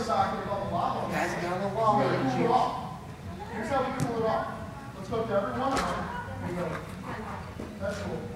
socket on the wall. Guys, get on the wall. Cool it off. Here's how we cool it off. Let's go to every one of them. That's cool.